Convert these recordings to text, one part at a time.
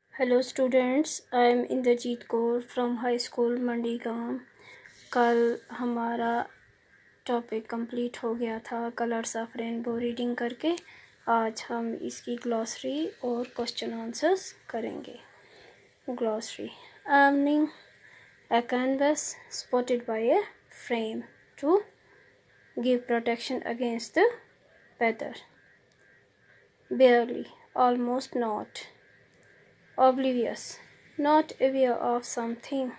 Hello students, I am Indrajeet Kaur from high school Mandigaon. कल हमारा topic complete हो गया था कलर्स ऑफ रेनबो रीडिंग करके। आज हम इसकी ग्लॉसरी और क्वेश्चन आंसर्स करेंगे। Glossary: earning a canvas spotted by a frame to give protection against the weather. Barely, almost not. Oblivious, not aware of something.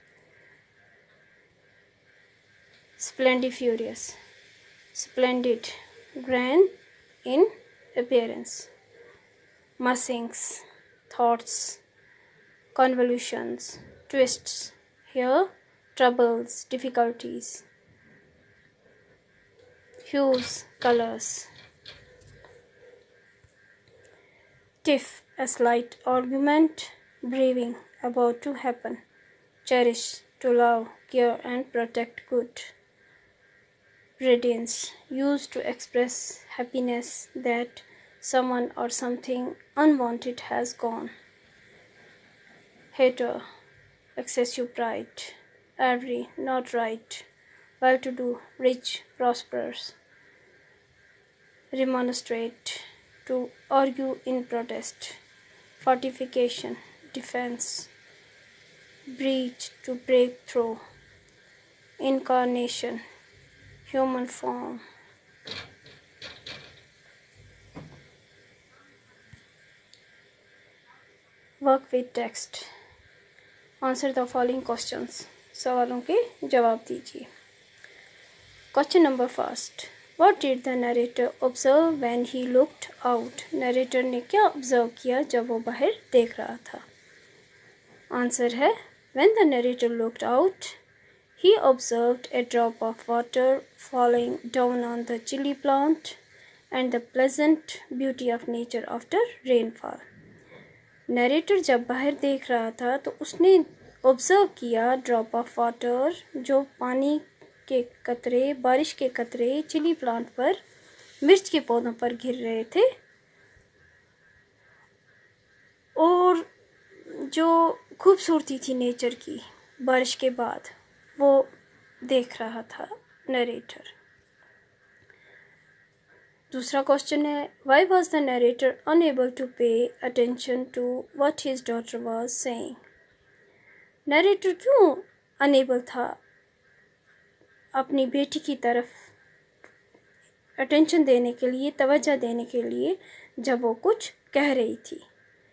Splendiferous, splendid, grand in appearance. Musings, thoughts, convolutions, twists, here troubles, difficulties. Hues, colors. Tiff, a slight argument, brewing, about to happen. Cherish, to love, care and protect good. Radiance, used to express happiness that someone or something unwanted has gone. Hater, excessive pride. Every, not right. Well-to-do, rich, prosperous. Remonstrate, to argue in protest. Fortification, defense. Breach, to break through. Incarnation, human form. Work with text. Answer the following questions. सवालों के जवाब दीजिए. Question number first. What did the narrator observe when he looked out? Narrator ने क्या observe किया जब वो बाहर देख रहा था? Answer है when the narrator looked out, he observed a drop of water falling down on the chili plant and the pleasant beauty of nature after rainfall. Narrator जब बाहर देख रहा था तो उसने ऑब्जर्व किया ड्रॉप ऑफ वाटर, जो पानी के कतरे, बारिश के कतरे चिली प्लांट पर, मिर्च के पौधों पर गिर रहे थे, और जो खूबसूरती थी नेचर की बारिश के बाद वो देख रहा था नरेटर. दूसरा क्वेश्चन है, why was the narrator unable to pay attention to what his daughter was saying? Narrator क्यों अनएबल था अपनी बेटी की तरफ अटेंशन देने के लिए, तवज्जो देने के लिए, जब वो कुछ कह रही थी?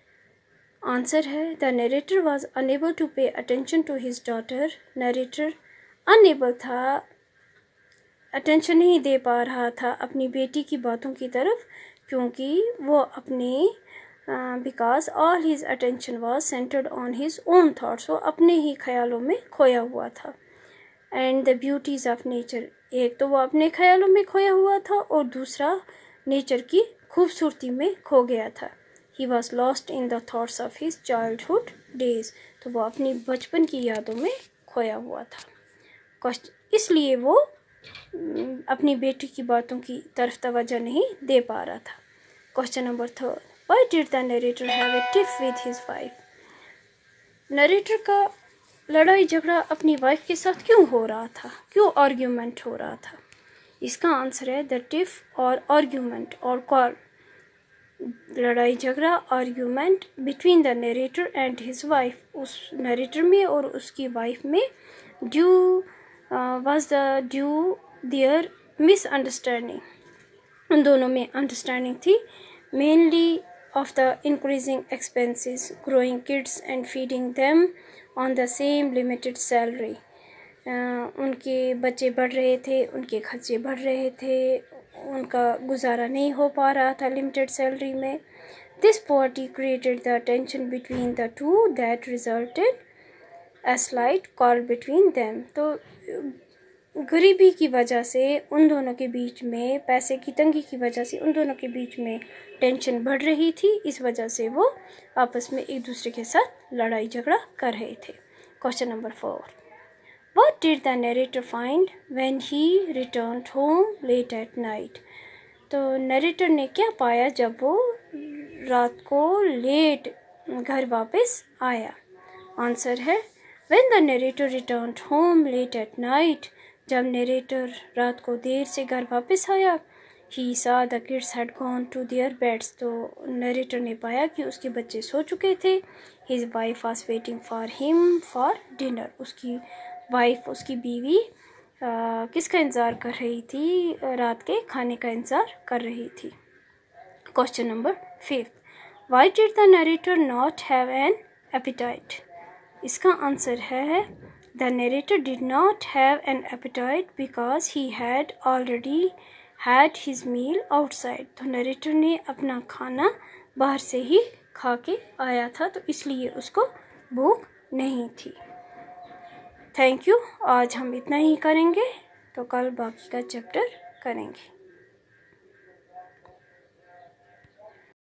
आंसर है the narrator was unable to pay attention to his daughter. Narrator unable था, अटेंशन नहीं दे पा रहा था अपनी बेटी की बातों की तरफ, क्योंकि वो अपने because all his attention was centred on his own thoughts, वो अपने ही ख्यालों में खोया हुआ था. And the beauties of nature, एक तो वो अपने ख्यालों में खोया हुआ था और दूसरा नेचर की खूबसूरती में खो गया था. He was lost in the thoughts of his childhood days, तो वो अपनी बचपन की यादों में खोया हुआ था, इसलिए वो अपनी बेटी की बातों की तरफ तवज्जो नहीं दे पा रहा था. Question number third, why did the narrator have a tiff with his wife? Narrator का लड़ाई झगड़ा अपनी वाइफ के साथ क्यों हो रहा था, क्यों आर्ग्यूमेंट हो रहा था? इसका आंसर है द टिफ और आर्ग्यूमेंट और कॉल, लड़ाई झगड़ा, argument between the narrator and his wife, उस नरेटर में और उसकी वाइफ में, ड्यू was their misunderstanding, उन दोनों में अंडरस्टैंडिंग थी, mainly of the increasing expenses, growing kids and feeding them on the same limited salary. उनके बच्चे बढ़ रहे थे, उनके खर्चे बढ़ रहे थे, उनका गुजारा नहीं हो पा रहा था लिमिटेड सैलरी में. This poverty created the tension between the two that resulted a slight quarrel between them. तो गरीबी की वजह से उन दोनों के बीच में, पैसे की तंगी की वजह से उन दोनों के बीच में टेंशन बढ़ रही थी, इस वजह से वो आपस में एक दूसरे के साथ लड़ाई झगड़ा कर रहे थे. Question number 4, what did the narrator find when he returned home late at night? तो नरेटर ने क्या पाया जब वो रात को लेट घर वापस आया? आंसर है When the narrator returned home late at night, जब नरेटर रात को देर से घर वापस आया, he saw the kids had gone to their beds, तो नरेटर ने पाया कि उसके बच्चे सो चुके थे. His wife was waiting for him for dinner, उसकी वाइफ, उसकी बीवी किसका इंतज़ार कर रही थी? रात के खाने का इंतज़ार कर रही थी. Question number 5. Why did the narrator not have an appetite? इसका आंसर है The narrator did not have an appetite because he had already had his meal outside. तो नरेटर ने अपना खाना बाहर से ही खा के आया था, तो इसलिए उसको भूख नहीं थी. Thank you. आज हम इतना ही करेंगे, तो कल बाकी का चैप्टर करेंगे.